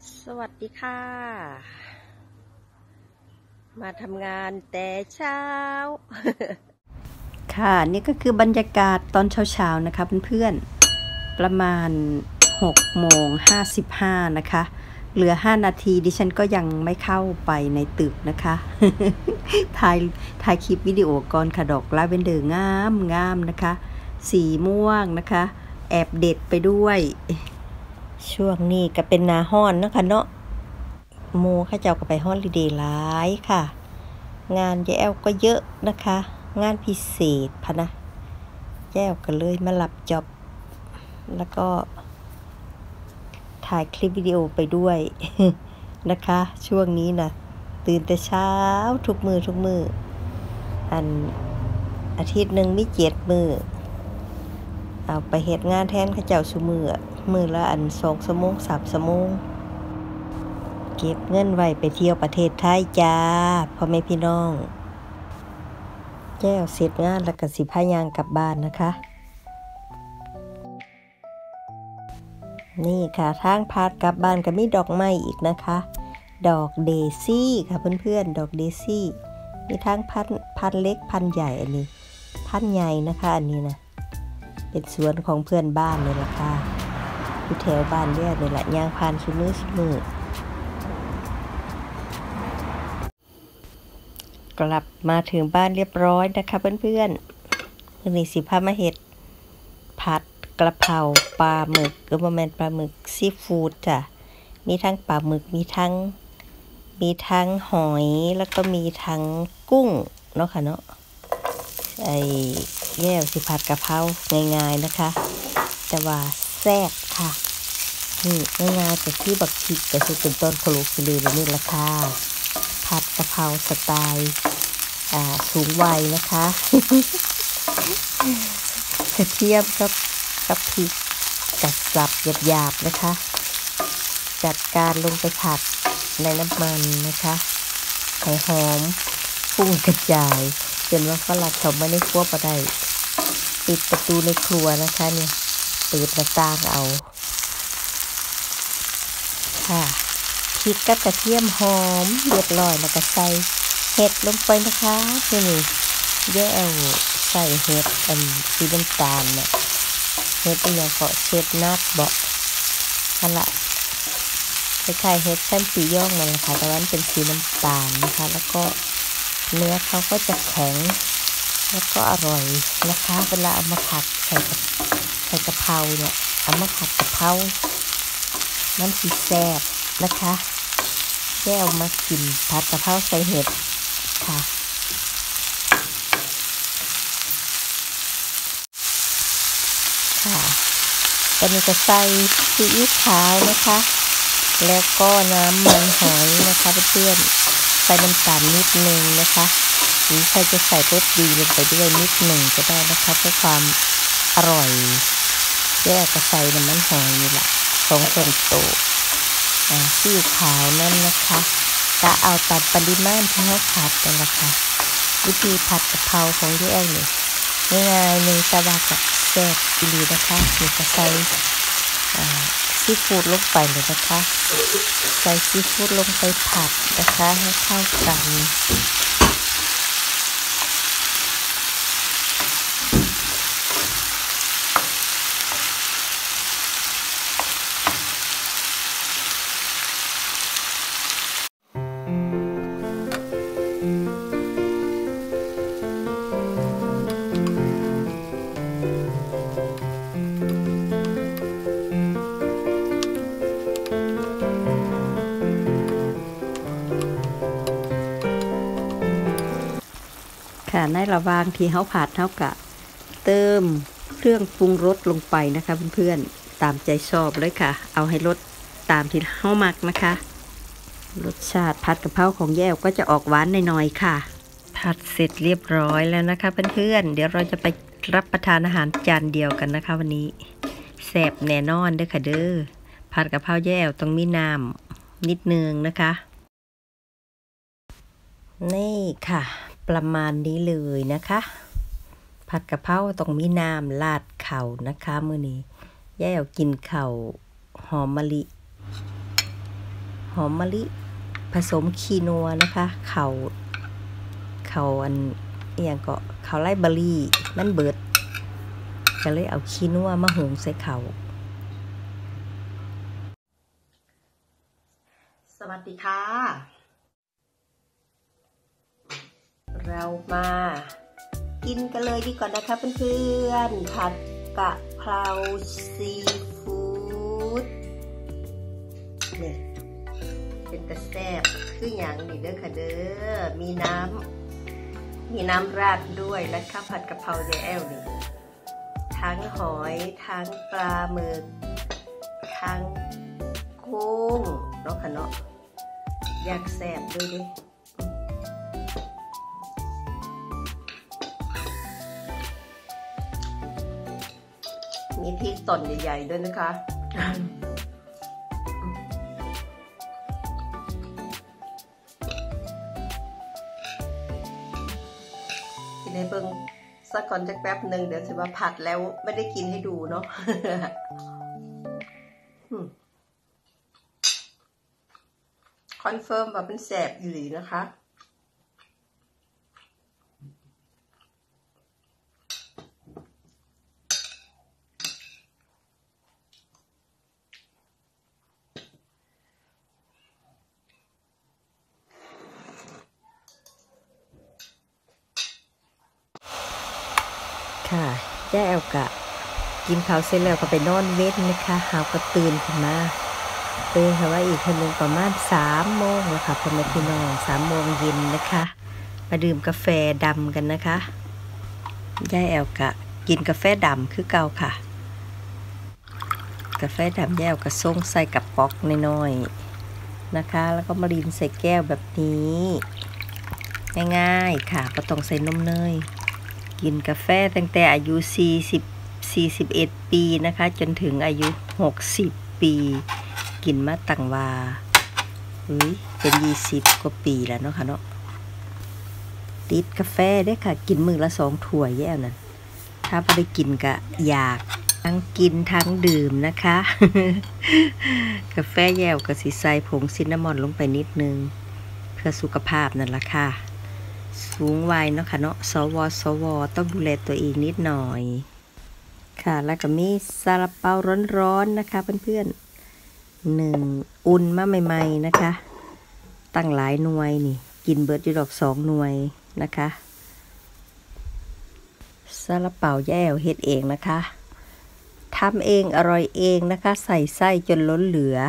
สวัสดีค่ะ มาทำงานแต่เช้า ค่ะนี่ก็คือบรรยากาศตอนเช้าๆนะคะเพื่อนๆประมาณ6:55นะคะเหลือ5นาทีดิฉันก็ยังไม่เข้าไปในตึกนะคะ ถ่ายคลิปวิดีโอก่อนค่ะดอกลาเวนเดอร์งามนะคะสีม่วงนะคะแอบเด็ดไปด้วยช่วงนี้ก็เป็นหน้าร้อนนะคะเนาะโมข้าเจ้าก็ไปฮอลิเดย์หลายค่ะงานแย้วก็เยอะนะคะงานพิเศษพะนะแย้วก็เลยมารับจ็อบแล้วก็ถ่ายคลิปวิดีโอไปด้วย นะคะช่วงนี้นะตื่นแต่เช้าทุกมืออาทิตย์หนึ่งมี7 มื้อเอาไปเฮ็ดงานแทนข้าเจ้าซุมื้อละ2 ชั่วโมง3 ชั่วโมงเก็บเงินไว้ไปเที่ยวประเทศไทยจ้าพ่อแม่พี่น้องแก้วเสร็จงานแล้วก็สิพาย่างกลับบ้านนะคะนี่ค่ะทางพาดกลับบ้านก็มีดอกไม้อีกนะคะดอกเดซี่ค่ะเพื่อนๆดอกเดซี่มีทั้งพันเล็กพันใหญ่อันนี้พันใหญ่นะคะอันนี้นะเป็นสวนของเพื่อนบ้านเลยล่ะค่ะอยู่แถวบ้านเนี่ยนี่แหละย่างผ่านซุมื้อกลับมาถึงบ้านเรียบร้อยนะคะเพื่อนๆวันนี้สิพามาเฮ็ดผัดกระเพราปลาหมึกก็บ่แม่นปลาหมึกซีฟู้ดจ้ะมีทั้งปลาหมึกมีทั้งหอยแล้วก็มีทั้งกุ้งเนาะค่ะเนาะแย่สิผัดกระเพราง่ายๆนะคะแต่ว่าแซ่บค่ะนี่ง่ายๆก็คือบักพริกก็คือเป็นต้นโคโลคิเลแบบนี้ละค่ะผัดกระเพราสไตล์สูงวัยนะคะ กระเทียมกับพริกกัดสับหยาบๆนะคะจัดการลงไปผัดในน้ำมันนะคะให้หอมฟุ้งกระจายจนว่าฝรั่งเขาไม่ได้ควบมาได้ปิดประตูในครัวนะคะเนี่ยเปิดหน้าต่างเอาค่ะพริกกับกระเทียมหอมเรียบร้อยแล้วก็ใส่เห็ดลงไปนะคะนี่แย่ใส่เห็ดสีน้ำตาลเนี่ยเห็ดอย่างเกาะเชฟนัดบอกนั่นแหละคล้ายๆเห็ดแซมปิย่องนั่นแหละค่ะแต่ว่าเป็นสีน้ำตาลนะคะแล้วก็เนื้อเขาก็จะแข็งแล้วก็อร่อยนะคะเวลาเอามาผัดใส่กะเพราเนี่ยเอามาผัดกะเพรามันสีแซ่บนะคะแก้วมากินผัดกะเพราใส่เห็ดค่ะตอนนี้จะใส่ซีอิ๊วขาวนะคะแล้วก็น้ำมันหอยนะคะเพื่อนๆใส่น้ำตาลนิดนึงนะคะหรือใครจะใส่รสดีลงไปด้วยนิดหนึ่งก็ได้นะคะเพื่อความอร่อยแยกก็ใส่น้ำมันหอยนี่แหละ2 ช้อนโต๊ะซีอิ๊วขาวนั่นนะคะจะเอาตามปริมาณที่เราผัดกันละค่ะวิธีผัดกะเพราของแย่เนี่ยง่ายๆ1 ตะวันกับแซ่บดีนะคะนี่จะใส่ซีฟู้ดลงไปเลยนะคะใส่ซีฟู้ดลงไปผัดนะคะให้เข้ากันในระหว่างที่เฮาผัดเฮากะเติมเครื่องปรุงรสลงไปนะคะเพื่อนๆตามใจชอบเลยค่ะเอาให้รสตามที่เฮามักนะคะรสชาติผัดกะเพราของแย้วก็จะออกหวานหน่อยๆค่ะผัดเสร็จเรียบร้อยแล้วนะคะเพื่อนๆเดี๋ยวเราจะไปรับประทานอาหารจานเดียวกันนะคะวันนี้แซ่บแน่นอนเด้อค่ะเด้อผัดกะเพราแย้วต้องมีน้ำนิดนึงนะคะนี่ค่ะประมาณนี้เลยนะคะผัดกะเพราต้องมีน้ำราดเข่านะคะมื้อนี้แย่กินเข่าหอมมะลิหอมมะลิผสมคีนัวนะคะเขาอันอย่างก็เขาไล่เบอร์รี่มันเบิดก็เลยเอาคีนัวมาหุงใส่เขาสวัสดีค่ะเรามากินกันเลยดีกว่านะคะเพื่อนๆผัดกะเพราซีฟู้ดนี่เป็นตะแซ่บคืออย่างนี้เด้อค่ะเด้อมีน้ำราดด้วยและข้าวผัดกะเพราเยแอลนี่ทั้งหอยทั้งปลาหมึกทั้งกุ้งเนาะค่ะเนาะอยากแซ่บด้วยดิมีพริกต่อนใหญ่ๆด้วยนะคะกินให้เบิ่งสักก่อนจะแป๊บหนึ่งเดี๋ยวสิว่าผัดแล้วไม่ได้กินให้ดูเนาะคอนเฟิร์มว่าเป็นแสบอยู่หลีนะคะค่ะย่าแอลกะกินข้าวเสร็จแล้วก็ไปนอนเว้นนะคะหาวก็ตื่นขึ้นมาค่ะว่าอีกคนหนึ่งประมาณ3 โมงแล้วค่ะพ่อแม่พี่น้อง3 โมงเย็นนะคะมาดื่มกาแฟดำกันนะคะย่าแอลกะกินกาแฟดำคือเก่าค่ะกาแฟดำย่าแอลกะส่งใส่กับป๊อกน้อยๆนะคะแล้วก็มารินใส่แก้วแบบนี้ง่ายๆค่ะก็ต้องใส่นมเนยกินกาแฟตั้งแต่อายุ41 ปีนะคะจนถึงอายุ60 ปีกินมาตั้งว่าเป็น20 กว่าปีแล้วเนาะค่ะเนาะติดกาแฟได้ค่ะกินมื้อละ2 ถ้วยแย่นั่นถ้าไม่ได้กินก็อยากทั้งกินทั้งดื่มนะคะ กาแฟแย่ก็สิใส่ผงซินนามอนลงไปนิดนึงเพื่อสุขภาพนั่นล่ะค่ะสูงวัยเนาะค่ะเนาะสวต้องดูแลตัวเองนิดหน่อยค่ะแล้วก็มีซาลาเปาร้อนๆนะคะเพื่อนๆอุ่นมาใหม่ๆนะคะตั้งหลายหน่วยนี่กินเบิร์ดอยู่ดอก2 หน่วยนะคะซาลาเปาแย่เฮ็ดเองนะคะทำเองอร่อยเองนะคะใส่ไส้จนล้นเหลือ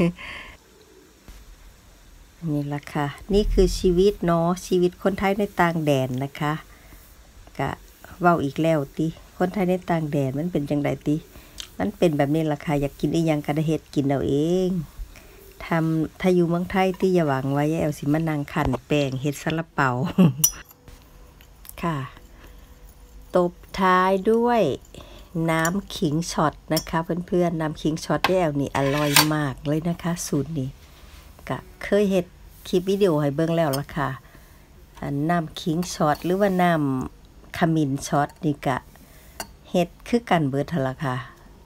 นี่แหละค่ะนี่คือชีวิตเนาะชีวิตคนไทยในต่างแดนนะคะกะเว้าอีกแล้วติคนไทยในต่างแดนมันเป็นจังไดติมันเป็นแบบนี้ล่ะค่ะอยากกินอีหยังก็ได้เฮ็ดกินเอาเองถ้าอยู่เมืองไทยติอย่าหวังไว้แอลสิมานั่งคั่นแป้งเฮ็ดซาลาเปา ค่ะตบท้ายด้วยน้ำขิงช็อตนะคะเพื่อนๆน้ำขิงช็อตแอลนี่อร่อยมากเลยนะคะสูตรนี้ก็เคยเฮ็ดคลิปวิดีโอให้เบิ่งแล้วล่ะค่ะน้ำขิงช็อตหรือว่าน้ำขมิ้นช็อตนี่ก็เฮ็ดคือกันเบิดหั่นล่ะค่ะ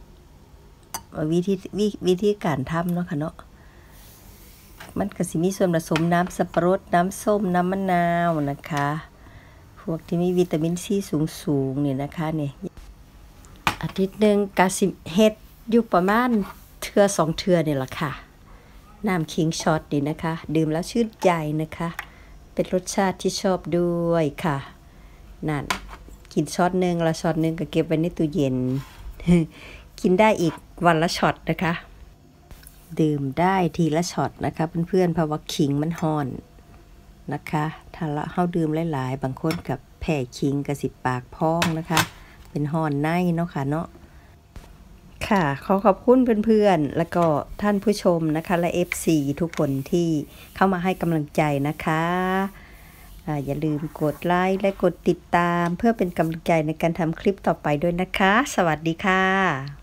วิธีการทำเนาะค่ะเนาะมันก็สิมีส่วนผสมน้ำสับปะรดน้ำส้มน้ำมะนาวนะคะพวกที่มีวิตามินซีสูงนี่นะคะนี่อาทิตย์นึงก็สิเฮ็ดอยู่ประมาณเทื่อ2 เทื่อนี่ล่ะค่ะน้ำขิงช็อตนี่นะคะดื่มแล้วชื่นใจนะคะเป็นรสชาติที่ชอบด้วยค่ะนั่นกินช็อตนึงละช็อตนึงก็เก็บไว้ในตู้เย็น กินได้อีกวันละช็อตนะคะดื่มได้ทีละช็อตนะคะเพื่อนๆเพราะว่าขิงมันฮ้อนนะคะถ้าเฮาดื่มหลายๆบางคนกับแพ้ขิงก็สิปากพองนะคะเป็นฮ้อนในเนาะค่ะเนาะค่ะขอบคุณเพื่อนๆแล้วก็ท่านผู้ชมนะคะและ FC ทุกคนที่เข้ามาให้กำลังใจนะคะอย่าลืมกดไลค์และกดติดตามเพื่อเป็นกำลังใจในการทำคลิปต่อไปด้วยนะคะสวัสดีค่ะ